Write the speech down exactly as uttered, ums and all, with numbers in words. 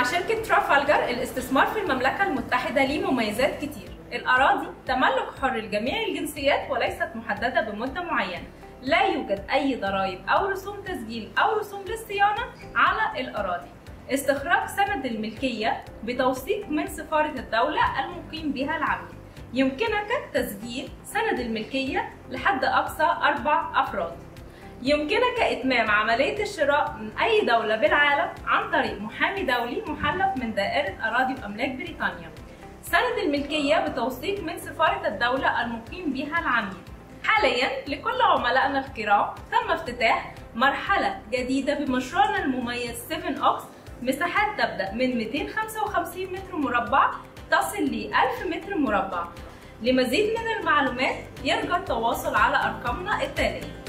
شركة ترافالجر الاستثمار في المملكة المتحدة ليه مميزات كتير. الأراضي تملك حر لجميع الجنسيات وليست محددة بمدة معينة. لا يوجد أي ضرائب أو رسوم تسجيل أو رسوم للصيانة على الأراضي. استخراج سند الملكية بتوثيق من سفارة الدولة المقيم بها العميل. يمكنك تسجيل سند الملكية لحد أقصى أربع أفراد. يمكنك إتمام عملية الشراء من أي دولة بالعالم عن طريق محامي دولي محلف من دائرة أراضي وأملاك بريطانيا. سند الملكية بتوثيق من سفارة الدولة المقيم بها العميل. حاليا لكل عملائنا الكرام تم افتتاح مرحلة جديدة بمشروعنا المميز سبعة أوكس. مساحات تبدأ من مئتين وخمسة وخمسين متر مربع تصل ل ألف متر مربع. لمزيد من المعلومات يرجى التواصل على أرقامنا التالية.